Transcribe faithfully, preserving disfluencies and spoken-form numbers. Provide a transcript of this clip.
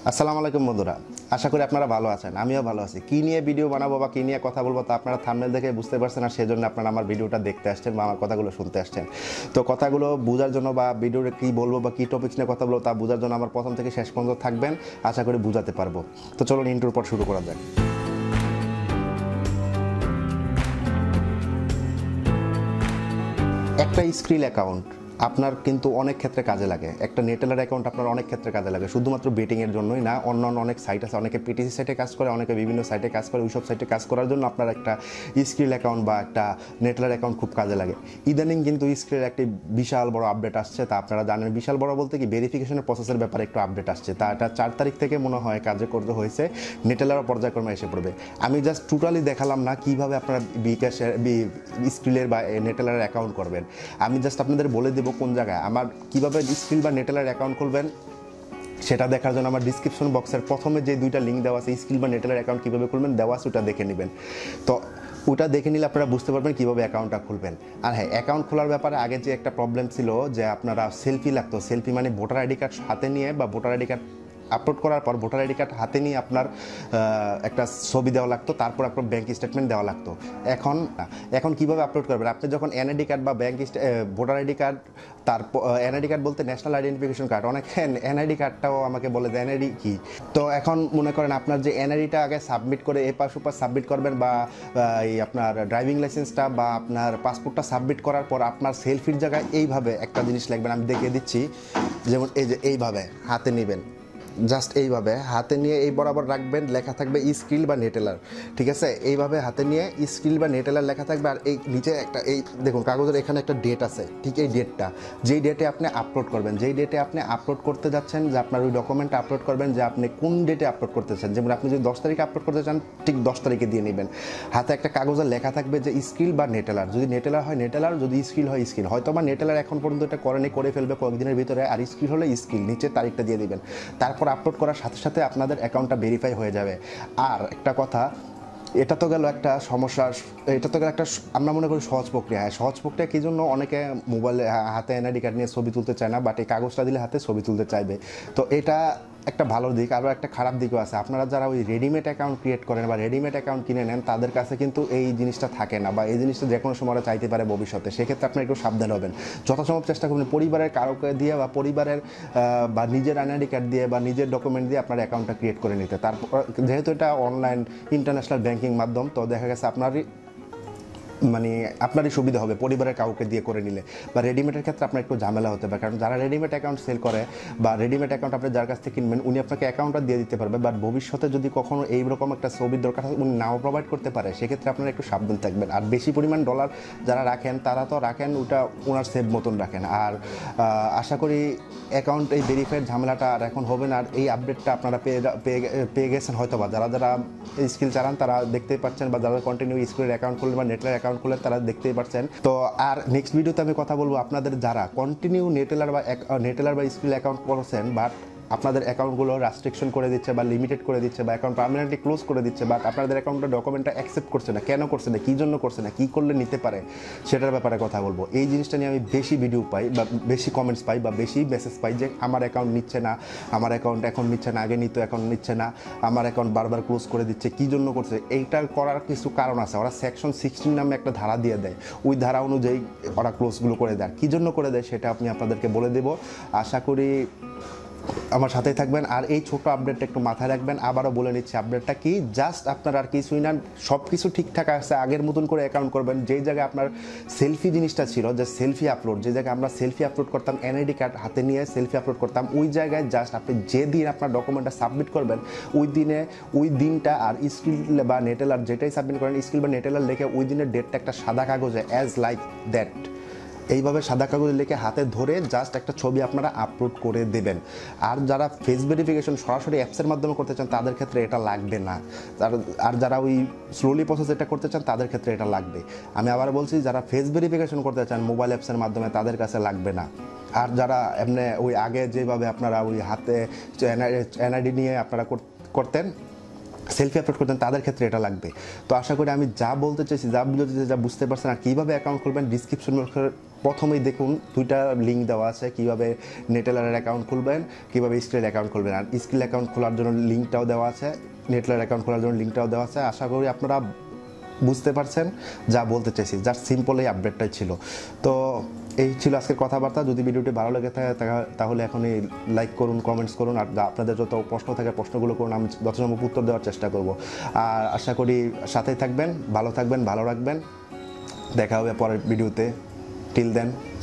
আসসালামু আলাইকুম বন্ধুরা, আশা করি আপনারা ভালো আছেন। আমিও ভালো আছি। কী নিয়ে ভিডিও বানাবো বা কী নিয়ে কথা বলবো তা আপনারা থাম্বনেল দেখে বুঝতে পারছেন, আর সেজন্য আপনারা আমার ভিডিওটা দেখতে আসছেন বা আমার কথাগুলো শুনতে আসছেন। তো কথাগুলো বোঝার জন্য বা ভিডিওতে কী বলবো বা কী টপিক্স নিয়ে কথা বলবো তা বোঝার জন্য আমার প্রথম থেকে শেষ পর্যন্ত থাকবেন, আশা করি বুঝাতে পারবো। তো চলুন ইন্ট্রোর পর শুরু করা যাক। একটা স্ক্রিল অ্যাকাউন্ট আপনার কিন্তু অনেক ক্ষেত্রে কাজে লাগে। একটা নেটেলার অ্যাকাউন্ট আপনার অনেক ক্ষেত্রে কাজে লাগে, শুধুমাত্র বেটিংয়ের জন্যই না। অন্য অন্য অনেক সাইট আছে, অনেকে পিটিসি সাইটে কাজ করে, অনেকে বিভিন্ন সাইটে কাজ করে। ওইসব সাইটে কাজ করার জন্য আপনার একটা স্ক্রিল অ্যাকাউন্ট বা একটা নেটেলার অ্যাকাউন্ট খুব কাজে লাগে। ইদানিং কিন্তু স্ক্রিলের একটি বিশাল বড় আপডেট আসছে, তা আপনারা জানেন। বিশাল বড় বলতে কি, ভেরিফিকেশনের প্রসেসের ব্যাপারে একটু আপডেট আসছে, তা এটা চার তারিখ থেকে মনে হয় কার্যকর হয়েছে, নেটেলার পর্যায়ক্রমে এসে পড়বে। আমি জাস্ট টোটালি দেখালাম না কীভাবে আপনারা বিকাশের স্ক্রিলের বা নেটেলার অ্যাকাউন্ট করবেন। আমি জাস্ট আপনাদের বলে দেবো কোন জায়গায় আমার কীভাবে স্ক্রিল বা নেটেলার অ্যাকাউন্ট খুলবেন। সেটা দেখার জন্য আমার ডিসক্রিপশন বক্সের প্রথমে যে দুইটা লিঙ্ক দেওয়া আছে, স্ক্রিল বা নেটেলার অ্যাকাউন্ট কীভাবে খুলবেন দেওয়া আছে, ওটা দেখে নেবেন। তো ওটা দেখে নিলে আপনারা বুঝতে পারবেন কীভাবে অ্যাকাউন্টটা খুলবেন। আর হ্যাঁ, অ্যাকাউন্ট খোলার ব্যাপারে আগে যে একটা প্রবলেম ছিল যে আপনারা সেলফি লাগতো, সেলফি মানে ভোটার আইডি কার্ড হাতে নিয়ে বা ভোটার আইডি কার্ড আপলোড করার পর ভোটার আইডি কার্ড হাতে নিয়ে আপনার একটা ছবি দেওয়া লাগতো, তারপর আপনার ব্যাঙ্ক স্টেটমেন্ট দেওয়া লাগতো। এখন এখন কীভাবে আপলোড করবেন? আপনি যখন এনআইডি কার্ড বা ব্যাঙ্ক ভোটার আইডি কার্ড, তারপর এনআইডি কার্ড বলতে ন্যাশনাল আইডেন্টিফিকেশন কার্ড, অনেক এনআইডি কার্ডটাও আমাকে বলে যে এনআইডি কী। তো এখন মনে করেন আপনার যে এনআইডিটা আগে সাবমিট করে এপাশ ওপাশ সাবমিট করবেন, বা এই আপনার ড্রাইভিং লাইসেন্সটা বা আপনার পাসপোর্টটা সাবমিট করার পর আপনার সেলফির জায়গায় এইভাবে একটা জিনিস লিখবেন। আমি দেখিয়ে দিচ্ছি, যেমন এই যে এইভাবে হাতে নেবেন, জাস্ট এইভাবে হাতে নিয়ে এই বরাবর রাখবেন, লেখা থাকবে স্ক্রিল বা নেটেলার। ঠিক আছে, এইভাবে হাতে নিয়ে স্ক্রিল বা নেটেলার লেখা থাকবে। আর এই নিচে একটা এই দেখুন কাগজের এখানে একটা ডেট আছে, ঠিক এই ডেটটা, যেই ডেটে আপনি আপলোড করবেন, যেই ডেটে আপনি আপলোড করতে যাচ্ছেন, যে আপনার ওই ডকুমেন্টটা আপলোড করবেন, যে আপনি কোন ডেটে আপলোড করতে চান। যেমন আপনি যদি দশ তারিখে আপলোড করতে চান, ঠিক দশ তারিখে দিয়ে নেবেন। হাতে একটা কাগজে লেখা থাকবে যে স্ক্রিল বা নেটেলার। যদি নেটেলার হয় নেটেলার, যদি স্ক্রিল হয় স্ক্রিল। হয়তো বা নেটেলার এখন পর্যন্ত এটা করেনি, করে ফেলবে কয়েকদিনের ভিতরে। আর স্ক্রিল হলে স্ক্রিল, নিচে তারিখটা দিয়ে দিবেন। তারপর আপলোড করার সাথে সাথে আপনাদের অ্যাকাউন্টটা ভেরিফাই হয়ে যাবে। আর একটা কথা, এটা তো গেল একটা সমস্যা, এটা তো গেল একটা আমরা মনে করি সহজ প্রক্রিয়া। হ্যাঁ, সহজ প্রক্রিয়া কী জন্য? অনেকে মোবাইলে হাতে এনআইডি কার্ড নিয়ে ছবি তুলতে চায় না, বাট এই কাগজটা দিলে হাতে ছবি তুলতে চাইবে। তো এটা একটা ভালো দিক। আরও একটা খারাপ দিকও আছে। আপনারা যারা ওই রেডিমেড অ্যাকাউন্ট ক্রিয়েট করেন বা রেডিমেড অ্যাকাউন্ট কিনে নেন, তাদের কাছে কিন্তু এই জিনিসটা থাকে না, বা এই জিনিসটা যে কোনো সময় চাইতে পারে ভবিষ্যতে। সেক্ষেত্রে আপনারা একটু সাবধান হবেন। যথাসম্ভব চেষ্টা করবেন পরিবারের কারোকে দিয়ে বা পরিবারের বা নিজের এনআইডি কার্ড দিয়ে বা নিজের ডকুমেন্ট দিয়ে আপনার অ্যাকাউন্টটা ক্রিয়েট করে নিতে। তারপর যেহেতু এটা অনলাইন ইন্টারন্যাশনাল ব্যাঙ্কিং মাধ্যম, তো দেখা গেছে আপনারই মানে আপনারই সুবিধা হবে পরিবারের কাউকে দিয়ে করে নিলে। বা রেডিমেডের ক্ষেত্রে আপনার একটু ঝামেলা হতে পারে, কারণ যারা রেডিমেড অ্যাকাউন্ট সেল করে বা রেডিমেড অ্যাকাউন্ট আপনি যার কাছ থেকে কিনবেন, উনি আপনাকে অ্যাকাউন্টটা দিয়ে দিতে পারবে, বাট ভবিষ্যতে যদি কখনো এইরকম একটা ছবির দরকার হয় উনি নাও প্রোভাইড করতে পারে। সেক্ষেত্রে আপনারা একটু সাবধান থাকবেন। আর বেশি পরিমাণ ডলার যারা রাখেন, তারা তো রাখেন ওটা ওনার সেভ মতন রাখেন। আর আশা করি অ্যাকাউন্ট এই ভেরিফাইড ঝামেলাটা আর এখন হবে না। আর এই আপডেটটা আপনারা পেয়ে পেয়ে পেয়ে গেছেন হয়তো, বা যারা যারা স্কিল চালান তারা দেখতেই পাচ্ছেন, বা যারা কন্টিনিউ স্কিলের অ্যাকাউন্ট খুললেন বা নেটের অ্যাকাউন্ট খুললেন তারা দেখতেই পাচ্ছেন। তো আর নেক্সট ভিডিওতে আমি কথা বলবো আপনাদের যারা কন্টিনিউ নেটেলার বা নেটেলার বা স্কিল অ্যাকাউন্ট করছেন, বাট আপনাদের অ্যাকাউন্টগুলো রেস্ট্রিকশন করে দিচ্ছে বা লিমিটেড করে দিচ্ছে বা অ্যাকাউন্ট পার্মানেন্টলি ক্লোজ করে দিচ্ছে, বাট আপনাদের অ্যাকাউন্টের ডকুমেন্টটা অ্যাকসেপ্ট করছে না। কেন করছে না, কী জন্য করছে না, কী করলে নিতে পারে, সেটার ব্যাপারে কথা বলবো। এই জিনিসটা নিয়ে আমি বেশি ভিডিও পাই বা বেশি কমেন্টস পাই বা বেশি মেসেজ পাই যে আমার অ্যাকাউন্ট নিচ্ছে না, আমার অ্যাকাউন্ট এখন নিচ্ছে না, আগে নিত এখন নিচ্ছে না, আমার অ্যাকাউন্ট বারবার ক্লোজ করে দিচ্ছে। কী জন্য করছে? এইটার করার কিছু কারণ আছে। ওরা সেকশন সিক্সটিন নামে একটা ধারা দিয়ে দেয়, ওই ধারা অনুযায়ী ওরা ক্লোজগুলো করে দেয়। কী জন্য করে দেয় সেটা আপনি আপনাদেরকে বলে দেবো। আশা করি আমার সাথেই থাকবেন। আর এই ছোট আপডেটটা একটু মাথায় রাখবেন। আবারও বলে নিচ্ছি আপডেটটা কি, জাস্ট আপনার আর কিছুই না, সব কিছু ঠিকঠাক আছে, আগের মতন করে অ্যাকাউন্ট করবেন। যেই জায়গায় আপনার সেলফি জিনিসটা ছিল, যে সেলফি আপলোড, যে জায়গায় আমরা সেলফি আপলোড করতাম, এনআইডি কার্ড হাতে নিয়ে সেলফি আপলোড করতাম, ওই জায়গায় জাস্ট আপনি যে দিন আপনার ডকুমেন্টটা সাবমিট করবেন, ওই দিনে ওই দিনটা আর স্কিল বা নেটেলার যেটাই সাবমিট করেন, স্কিল বা নেটেলার লিখে ওই দিনের ডেটটা একটা সাদা কাগজে অ্যাজ লাইক দ্যাট এইভাবে সাদা কাগজে লিখে হাতে ধরে জাস্ট একটা ছবি আপনারা আপলোড করে দেবেন। আর যারা ফেস ভেরিফিকেশন সরাসরি অ্যাপসের মাধ্যমে করতে চান তাদের ক্ষেত্রে এটা লাগবে না। আর যারা ওই স্লোলি প্রসেস এটা করতে চান তাদের ক্ষেত্রে এটা লাগবে। আমি আবার বলছি, যারা ফেস ভেরিফিকেশন করতে চান মোবাইল অ্যাপসের মাধ্যমে তাদের কাছে লাগবে না। আর যারা এমনি ওই আগে যেভাবে আপনারা ওই হাতে এনআইডি নিয়ে আপনারা করতেন, সেলফি আপলোড করতেন, তাদের ক্ষেত্রে এটা লাগবে। তো আশা করি আমি যা বলতে চাইছি, যা বুঝতে যা বুঝতে পারছেন, আর কীভাবে অ্যাকাউন্ট খুলবেন ডিসক্রিপশন প্রথমেই দেখুন দুইটা লিঙ্ক দেওয়া আছে কীভাবে নেটেলারের অ্যাকাউন্ট খুলবেন, কীভাবে স্কিল অ্যাকাউন্ট খুলবেন। আর স্কিল অ্যাকাউন্ট খোলার জন্য লিঙ্কটাও দেওয়া আছে, নেটেলার অ্যাকাউন্ট খোলার জন্য লিঙ্কটাও দেওয়া আছে। আশা করি আপনারা বুঝতে পারছেন যা বলতে চাইছি, জাস্ট সিম্পল এই আপডেটটাই ছিল। তো এই ছিল আজকের কথাবার্তা। যদি ভিডিওটি ভালো লেগে থাকে তাহলে এখনই লাইক করুন, কমেন্টস করুন, আর আপনাদের যত প্রশ্ন থাকে প্রশ্নগুলো করুন, আমি যথাসম্ভব উত্তর দেওয়ার চেষ্টা করব। আর আশা করি সাথেই থাকবেন, ভালো থাকবেন, ভালো রাখবেন। দেখা হবে পরের ভিডিওতে। টিল দেন।